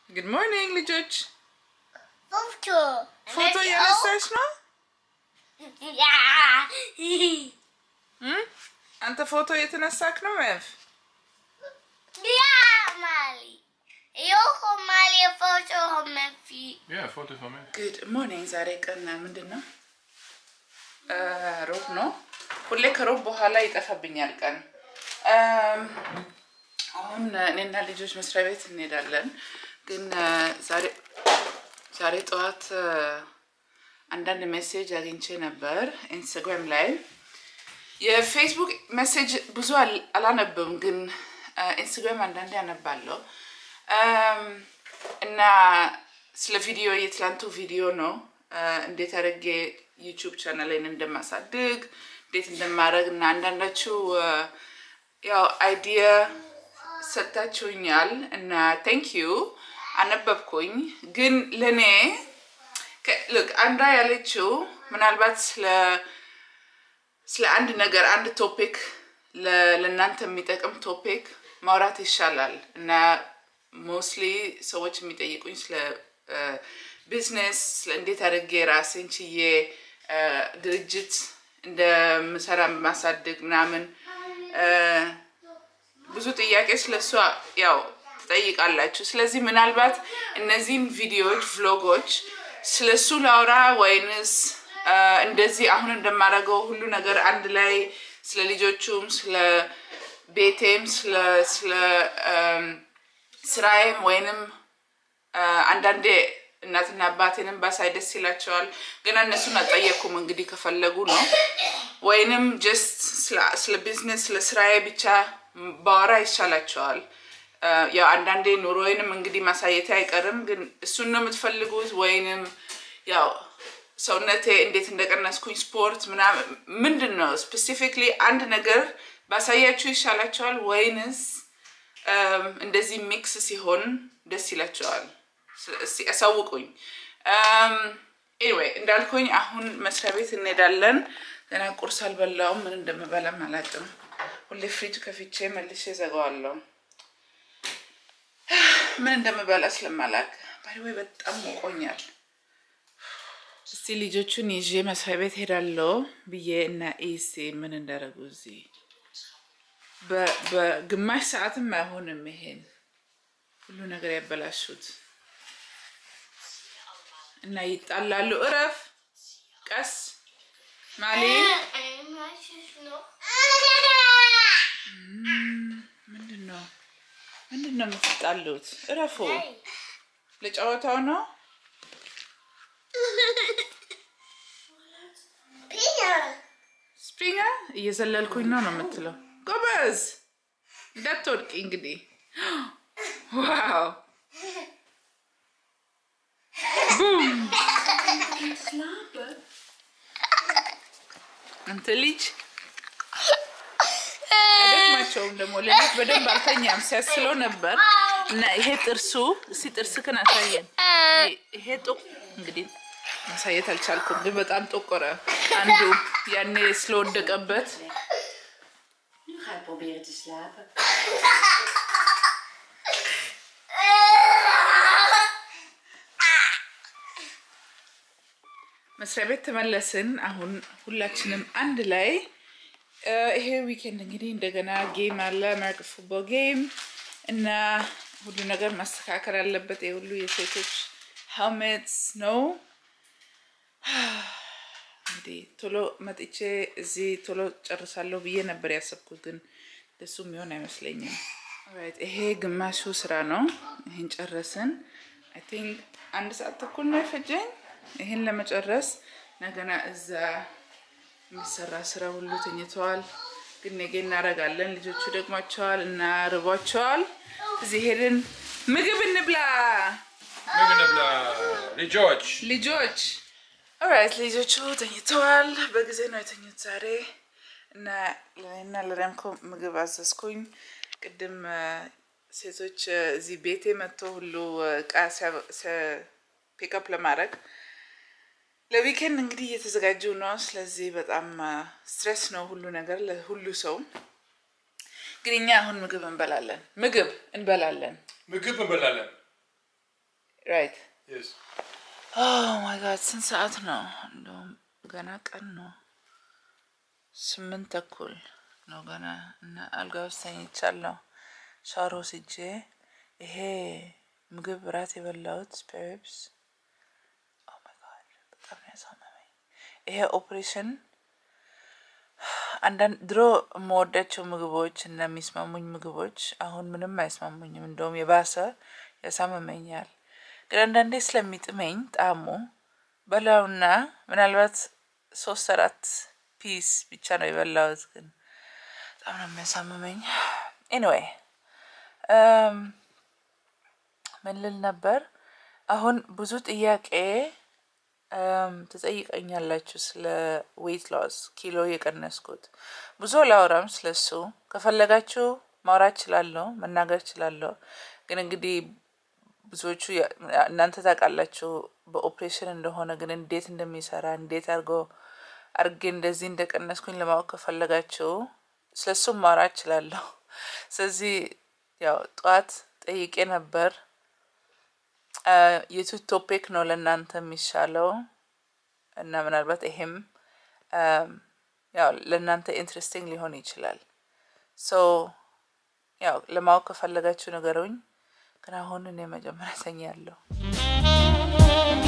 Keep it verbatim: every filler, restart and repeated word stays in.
Good morning, ልጆች. Photo. ፎቶ ያነሳሽ ነው? hm? አንተ ፎቶ የተነሳክ ነው ማፍ? Yeah, Mali. You come Mali photo of me. Yeah, photo for me. Good morning. ዛሬ ቀን ምንድነው? ሮብ ነው። ሁሌ ከሮብ በኋላ ይጠፋብኛል ቀን። አሁን እኔና ልጆች መስሪያ ቤት እንሄዳለን። ግን ዛሬ ዛሬ ጠዋት አንዳንድ ሜሴጅ አግኝቼ ነበር ኢንስታግራም ላይ። የፌስቡክ ሜሴጅ ብዙ አላነበብም ግን ኢንስታግራም አንዳንዴ አነባለሁ። እና ስለ ቪዲዮ የትላንቱ ቪዲዮ ነው እንዴት አድርጌ ዩቲዩብ ቻናሌን እንደማሳድግ እንዴት እንደማረግና አንዳንዳችሁ ያው አይዲያ ሰጣችሁኛል እና thank you አነበብኩኝ ግን ለኔ look አንዳ ያለችው ምናልባት ስለ ስለ አንድ ነገር አንድ ቶፒክ ለእናንተ የሚጠቅም ቶፒክ ማውራት ይሻላል እና mostly ሰዎች የሚጠይቁኝ ስለ ቢዝነስ ስለ እንዴት አድርጌ ራሴን ችዬ ድርጅት እንደምሰራ ማሳደግ ምናምን ብዙ ጥያቄ ስለሷ ያው ትጠይቃላችሁ ስለዚህ ምናልባት እነዚህን ቪዲዮዎች ቭሎጎች ስለሱ ላውራ ወይንስ እንደዚህ አሁን እንደማረገው ሁሉ ነገር አንድ ላይ ስለ ልጆቹም ስለ ቤቴም ስለ ስለ ስራዬም ወይንም አንዳንዴ እናትና አባቴንም ባሳይ ደስ ይላቸዋል ግን እነሱን አጠየቁም እንግዲህ ከፈለጉ ነው ወይንም just ስለ ቢዝነስ ስለ ስራዬ ብቻ ባወራ ይሻላቸዋል ያው አንዳንዴ ኑሮዬንም እንግዲህ ማሳየት አይቀርም ግን እሱን ነው የምትፈልጉት ወይንም ያው ሰውነቴ እንዴት እንደቀነስኩኝ ስፖርት ምናምን ምንድነው ስፔሲፊካሊ አንድ ነገር ባሳያችሁ ይሻላቸዋል ወይንስ እንደዚህ ሚክስ ሲሆን ደስ ይላቸዋል አሳውቁኝ anyway እንዳልኩኝ አሁን መስሪያ ቤት እንሄዳለን ገና ቁርስ አልበላውም ምን እንደምበላ አላውቅም ሁሌ ፍሪጅ ከፍቼ መልሼ ዘጋዋለሁ ምን እንደምበላ ስለማላውቅ ባይ ወይ በጣም ሞቆኛል እስቲ ልጆቹን ይዤ መስሪያ ቤት ሄዳለሁ ብዬ እና ኤሲ ምን እንዳረጉ እዚህ በግማሽ ሰዓትም አይሆንም ይሄን ሁሉ ነገር ያበላሹት እና ይጣላሉ እረፍ ቀስ ማሊ ምንድነው ምንድነው የምትጣሉት እረፉ ለጨዋታው ነው ስፕሪንጋ እየዘለልኩኝ ነው ነው የምትለው ጎበዝ እንዳትወድቂ እንግዲህ ዋው boom አንተ ልጅ አደክማቸውም ደግሞ ለሊት በደንብ አልተኛም ሲያስለው ነበር እና ይሄ ጥርሱ እሲ ጥርስክን አሳየን ይሄ ጦቅ እንግዲህ ማሳየት አልቻልኩም ግን በጣም ጦቆረ አንዱ ያኔ ስለወደቀበት ga ik proberen te slapen. መስሪያ ቤት ተመለስን አሁን ሁላችንም አንድ ላይ ይሄ ዊኬንድ እንግዲህ እንደገና ጌም አለ አሜሪካ ፉትቦል ጌም እና ሁሉ ነገር ማስተካከል አለበት የሁሉ የሴቶች ሄልሜትስ ነው እንግዲህ ቶሎ መጥቼ እዚህ ቶሎ ጨርሳለሁ ብዬ ነበር ያሰብኩት ግን ደሱም ይሆን አይመስለኝም ኦልራይት ይሄ ግማሹ ስራ ነው ይሄን ጨረስን አይ ቲንክ አንድ ሰዓት ተኩል ነው ፈጀኝ ይሄን ለመጨረስ ነገና እዛ የሚሰራ ስራ ሁሉ ተኝቷል ግን ነገ እናረጋለን ልጆቹ ደግማቸዋል እና ርቧቸዋል እዚህ ሄደን ምግብ እንብላ ምግብ እንብላ ልጆች ልጆች alright ልጆቹ ተኝተዋል በጊዜ ነው የተኙት ዛሬ እና ለኔና ለረምኮ ምግብ አዘዝኩኝ ቅድም ሴቶች እዚህ ቤቴ መጥቶ ሁሉ ቃስ ፒክ አፕ ለማድረግ ለዊኬንድ እንግዲህ እየተዘጋጁ ነው ስለዚህ በጣም ስትሬስ ነው ሁሉ ነገር ለሁሉ ሰው ግሪኛ አሁን ምግብ እንበላለን ምግብ እንበላለን ምግብ እንበላለን right Yes. oh my god ስንት ሰዓት ነው እንደውም ገና ቀን ነው ስምንት ተኩል ነው ገና እና አልጋው ተኝቻለሁ ሻወር ወስጄ ይሄ ምግብ ራት የበላሁት ስፔርስ oh my god በጣም ያሳመመኝ ይሄ ኦፕሬሽን አንዳንድ ድሮ የምወዳቸው ምግቦች እና የሚስማሙኝ ምግቦች አሁን ምንም አይስማሙኝም እንደውም የባሰ ያሳመመኛል ግን አንዳንዴ ስለሚጥመኝ ጣሙ በላውና ምናልባት ሶስት አራት ፒስ ብቻ ነው የበላሁት ግን በጣም ነው የሚያሳመመኝ anyway um ምን ልል ነበር አሁን ብዙ ጥያቄ um ተጠይቀኛላችሁ ስለ weight loss ኪሎ የቀነስኩት ብዙ ላውራም ስለሱ ከፈለጋችሁ ማውራት እችላለሁ መናገር እችላለሁ ግን እንግዲህ ብዙዎቹ እናንተ ታውቃላችሁ በኦፕሬሽን እንደሆነ ግን እንዴት እንደሚሰራ እንዴት አርጎ አርጌ እንደዚህ እንደቀነስኩኝ ለማወቅ ከፈለጋችሁ ስለሱ ማውራት እችላለሁ ስለዚህ ያው ጧት ጠይቄ ነበር የቱ ቶፒክ ነው ለእናንተ የሚሻለው እና ምናልባት ይሄም ያው ለእናንተ ኢንትረስቲንግ ሊሆን ይችላል ሶ ያው ለማወቅ ከፈለጋችሁ ነገሩኝ ግን አሁን እኔ መጀመሪያ ተኛለሁ